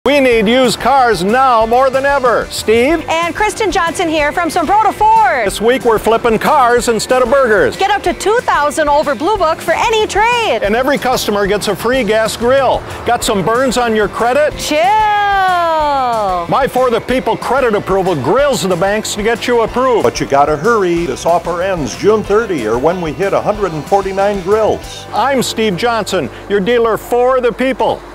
We need used cars now more than ever. Steve? And Kristen Johnson here from Zumbrota Ford. This week we're flipping cars instead of burgers. Get up to $2,000 over Blue Book for any trade. And every customer gets a free gas grill. Got some burns on your credit? Chill. My For the People credit approval grills the banks to get you approved. But you gotta hurry. This offer ends June 30 or when we hit 149 grills. I'm Steve Johnson, your dealer for the people.